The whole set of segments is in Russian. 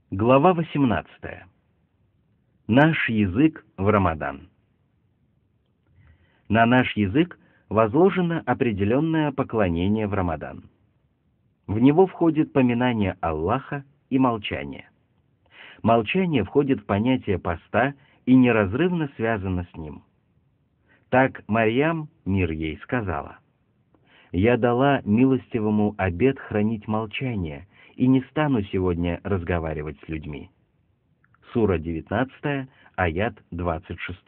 Глава 18. Наш язык в Рамадан. На наш язык возложено определенное поклонение в Рамадан. В него входит поминание Аллаха и молчание. Молчание входит в понятие поста и неразрывно связано с ним. Так Марьям, мир ей, сказала: «Я дала милостивому обет хранить молчание, и не стану сегодня разговаривать с людьми». Сура 19, аят 26.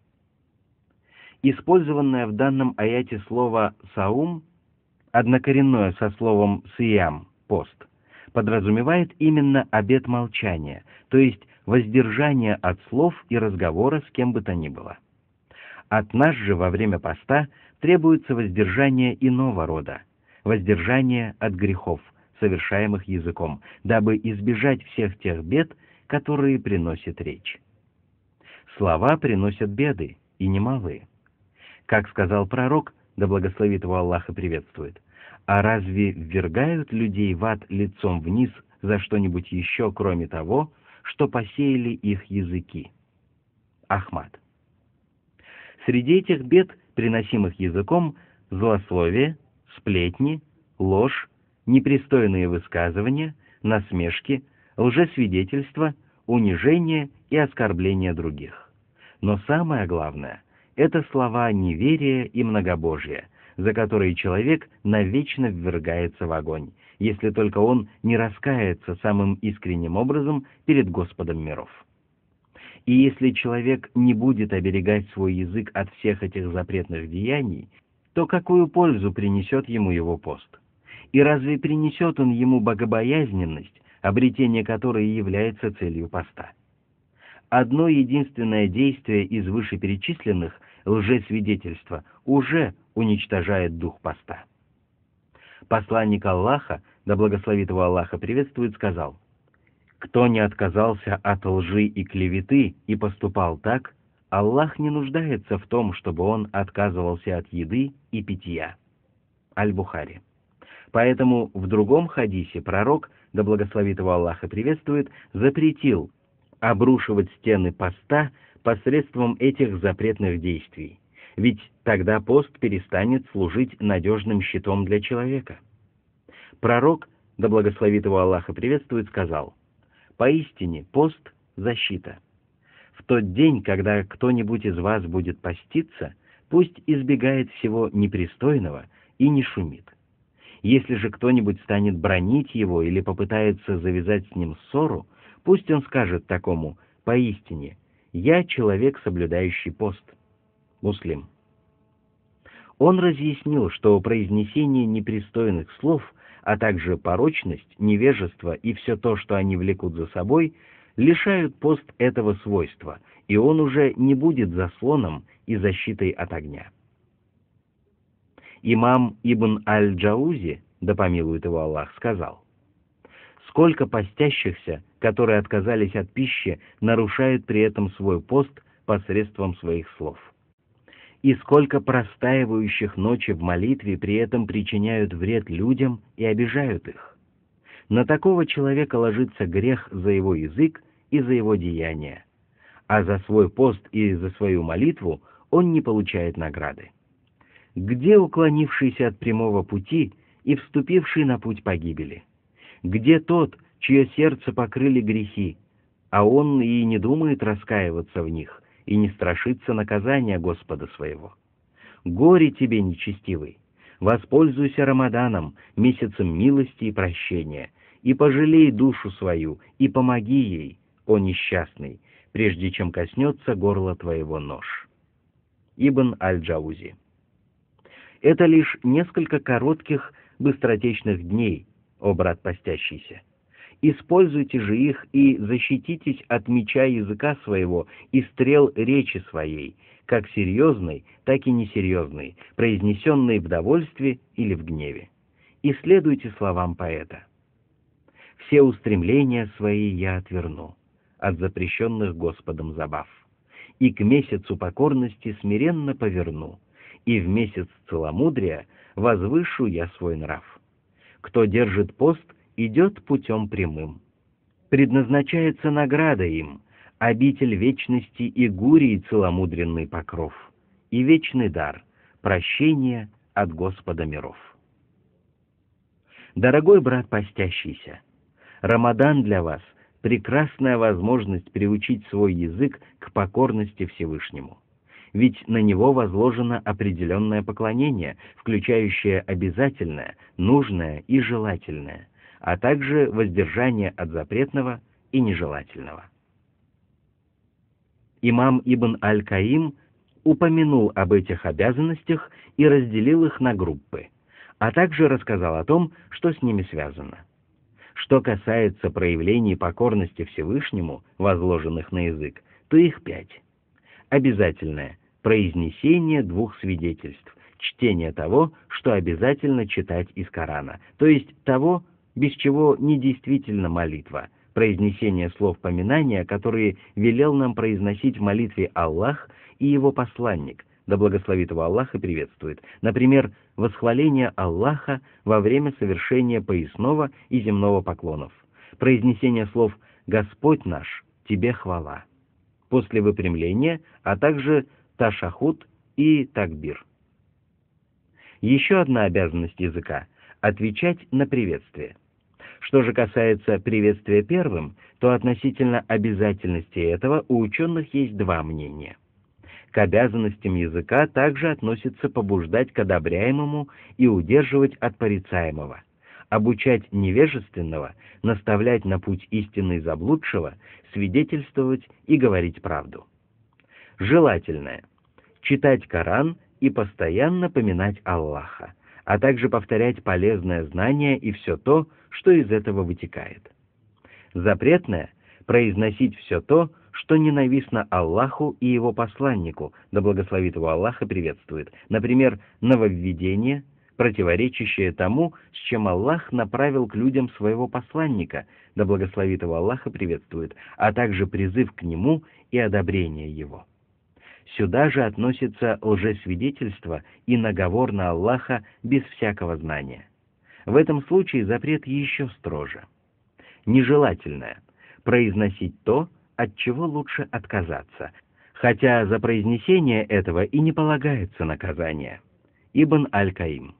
Использованное в данном аяте слово «саум», однокоренное со словом «сиям» — «пост», подразумевает именно обет молчания, то есть воздержание от слов и разговора с кем бы то ни было. От нас же во время поста требуется воздержание иного рода, воздержание от грехов, совершаемых языком, дабы избежать всех тех бед, которые приносит речь. Слова приносят беды, и немалые. Как сказал пророк, да благословит его Аллах и приветствует: «А разве ввергают людей в ад лицом вниз за что-нибудь еще, кроме того, что посеяли их языки?» Ахмад. Среди этих бед, приносимых языком, злословие, сплетни, ложь, непристойные высказывания, насмешки, лжесвидетельство, унижение и оскорбление других. Но самое главное — это слова неверия и многобожия, за которые человек навечно ввергается в огонь, если только он не раскается самым искренним образом перед Господом миров. И если человек не будет оберегать свой язык от всех этих запретных деяний, то какую пользу принесет ему его пост? И разве принесет он ему богобоязненность, обретение которой является целью поста? Одно единственное действие из вышеперечисленных, лжесвидетельства, уже уничтожает дух поста. Посланник Аллаха, да благословит его Аллаха приветствует, сказал: «Кто не отказался от лжи и клеветы и поступал так, Аллах не нуждается в том, чтобы он отказывался от еды и питья». Аль-Бухари. Поэтому в другом хадисе пророк, да благословит его Аллах и приветствует, запретил обрушивать стены поста посредством этих запретных действий, ведь тогда пост перестанет служить надежным щитом для человека. Пророк, да благословит его Аллах и приветствует, сказал: «Поистине пост — защита. В тот день, когда кто-нибудь из вас будет поститься, пусть избегает всего непристойного и не шумит. Если же кто-нибудь станет бранить его или попытается завязать с ним ссору, пусть он скажет такому: поистине, я человек, соблюдающий пост». Муслим. Он разъяснил, что произнесение непристойных слов, а также порочность, невежество и все то, что они влекут за собой, лишают пост этого свойства, и он уже не будет заслоном и защитой от огня. Имам Ибн Аль-Джаузи, да помилует его Аллах, сказал: «Сколько постящихся, которые отказались от пищи, нарушают при этом свой пост посредством своих слов. И сколько простаивающих ночи в молитве при этом причиняют вред людям и обижают их. На такого человека ложится грех за его язык и за его деяния, а за свой пост и за свою молитву он не получает награды. Где уклонившийся от прямого пути и вступивший на путь погибели? Где тот, чье сердце покрыли грехи, а он и не думает раскаиваться в них, и не страшится наказания Господа своего? Горе тебе, нечестивый! Воспользуйся Рамаданом, месяцем милости и прощения, и пожалей душу свою, и помоги ей, о несчастный, прежде чем коснется горла твоего нож». Ибн Аль-Джаузи. Это лишь несколько коротких, быстротечных дней, о брат постящийся. Используйте же их и защититесь от меча языка своего и стрел речи своей, как серьезной, так и несерьезной, произнесенной в довольстве или в гневе. И следуйте словам поэта: «Все устремления свои я отверну от запрещенных Господом забав, и к месяцу покорности смиренно поверну, и в месяц целомудрия возвышу я свой нрав. Кто держит пост, идет путем прямым. предназначается награда им, обитель вечности и гурий целомудренный покров, и вечный дар, прощение от Господа миров. Дорогой брат постящийся, Рамадан для вас — прекрасная возможность приучить свой язык к покорности Всевышнему. Ведь на него возложено определенное поклонение, включающее обязательное, нужное и желательное, а также воздержание от запретного и нежелательного. Имам Ибн Аль-Каим упомянул об этих обязанностях и разделил их на группы, а также рассказал о том, что с ними связано. Что касается проявлений покорности Всевышнему, возложенных на язык, то их 5. Обязательное — произнесение 2 свидетельств, чтение того, что обязательно читать из Корана, то есть того, без чего недействительна молитва, произнесение слов поминания, которые велел нам произносить в молитве Аллах и Его посланник, да благословит его Аллах и приветствует. Например, восхваление Аллаха во время совершения поясного и земного поклонов, произнесение слов «Господь наш, Тебе хвала», после выпрямления, а также ташахуд и такбир. Еще одна обязанность языка — отвечать на приветствие. Что же касается приветствия первым, то относительно обязательности этого у ученых есть 2 мнения. К обязанностям языка также относится побуждать к одобряемому и удерживать от порицаемого, обучать невежественного, наставлять на путь истинный заблудшего, свидетельствовать и говорить правду. Желательное — читать Коран и постоянно поминать Аллаха, а также повторять полезное знание и все то, что из этого вытекает. Запретное — произносить все то, что ненавистно Аллаху и Его посланнику, да благословит его Аллах и приветствует, например, нововведение, противоречащее тому, с чем Аллах направил к людям своего посланника, да благословит его Аллах и приветствует, а также призыв к нему и одобрение его. Сюда же относится лжесвидетельство и наговор на Аллаха без всякого знания. В этом случае запрет еще строже. Нежелательное — произносить то, от чего лучше отказаться, хотя за произнесение этого и не полагается наказание. Ибн Аль-Каим.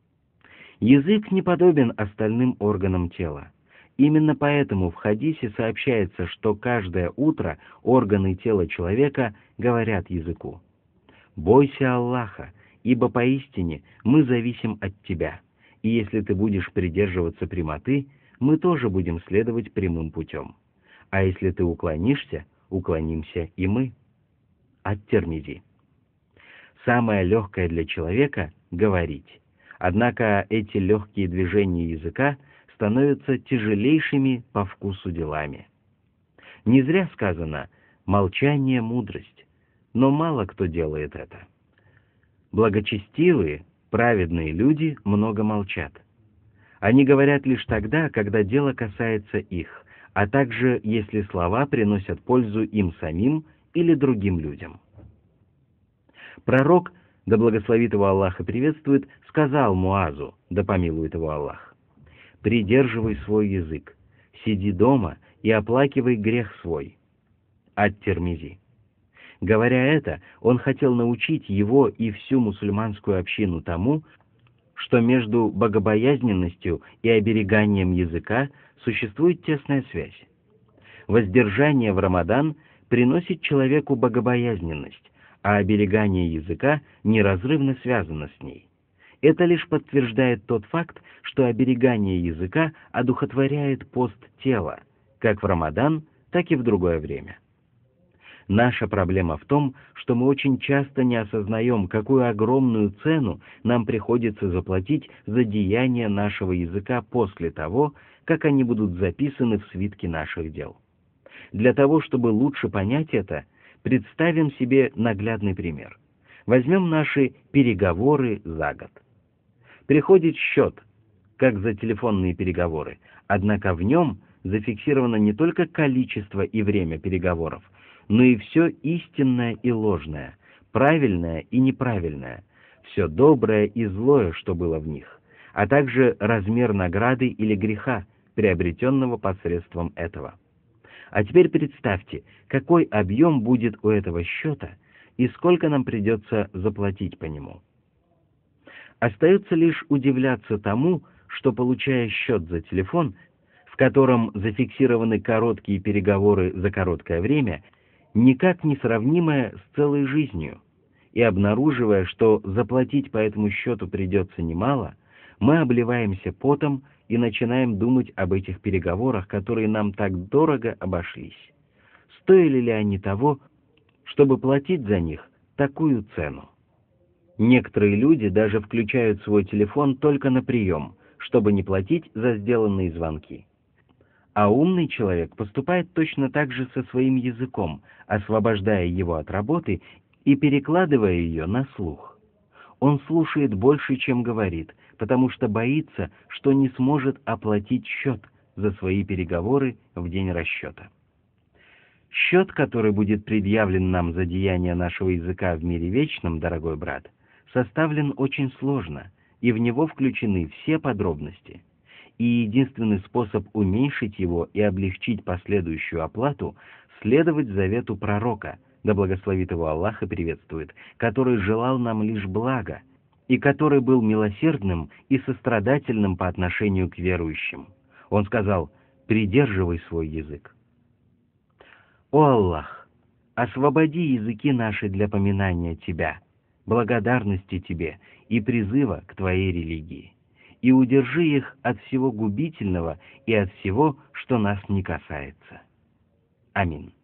Язык не подобен остальным органам тела. Именно поэтому в хадисе сообщается, что каждое утро органы тела человека говорят языку: «Бойся Аллаха, ибо поистине мы зависим от тебя, и если ты будешь придерживаться прямоты, мы тоже будем следовать прямым путем. А если ты уклонишься, уклонимся и мы». Ат-Тирмизи. Самое легкое для человека — говорить. Однако эти легкие движения языка становятся тяжелейшими по вкусу делами. Не зря сказано «молчание — мудрость», но мало кто делает это. Благочестивые, праведные люди много молчат. Они говорят лишь тогда, когда дело касается их, а также если слова приносят пользу им самим или другим людям. Пророк, да благословит его Аллах и приветствует, сказал Муазу, да помилует его Аллах: «Придерживай свой язык, сиди дома и оплакивай грех свой». Ат-Тирмизи. Говоря это, он хотел научить его и всю мусульманскую общину тому, что между богобоязненностью и обереганием языка существует тесная связь. Воздержание в Рамадан приносит человеку богобоязненность, а оберегание языка неразрывно связано с ней. Это лишь подтверждает тот факт, что оберегание языка одухотворяет пост тела, как в Рамадан, так и в другое время. Наша проблема в том, что мы очень часто не осознаем, какую огромную цену нам приходится заплатить за деяния нашего языка после того, как они будут записаны в свитке наших дел. Для того, чтобы лучше понять это, представим себе наглядный пример. Возьмем наши переговоры за год. Приходит счет, как за телефонные переговоры, однако в нем зафиксировано не только количество и время переговоров, но и все истинное и ложное, правильное и неправильное, все доброе и злое, что было в них, а также размер награды или греха, приобретенного посредством этого. А теперь представьте, какой объем будет у этого счета и сколько нам придется заплатить по нему. Остается лишь удивляться тому, что, получая счет за телефон, в котором зафиксированы короткие переговоры за короткое время, никак не сравнимое с целой жизнью, и обнаруживая, что заплатить по этому счету придется немало, мы обливаемся потом и начинаем думать об этих переговорах, которые нам так дорого обошлись. Стоили ли они того, чтобы платить за них такую цену? Некоторые люди даже включают свой телефон только на прием, чтобы не платить за сделанные звонки. А умный человек поступает точно так же со своим языком, освобождая его от работы и перекладывая ее на слух. Он слушает больше, чем говорит, потому что боится, что не сможет оплатить счет за свои переговоры в день расчета. Счет, который будет предъявлен нам за деяние нашего языка в мире вечном, дорогой брат, составлен очень сложно, и в него включены все подробности. И единственный способ уменьшить его и облегчить последующую оплату — следовать завету пророка, да благословит его Аллах и приветствует, который желал нам лишь блага, и который был милосердным и сострадательным по отношению к верующим. Он сказал: «Придерживай свой язык». О Аллах, освободи языки наши для поминания Тебя, благодарности Тебе и призыва к Твоей религии, и удержи их от всего губительного и от всего, что нас не касается. Амин.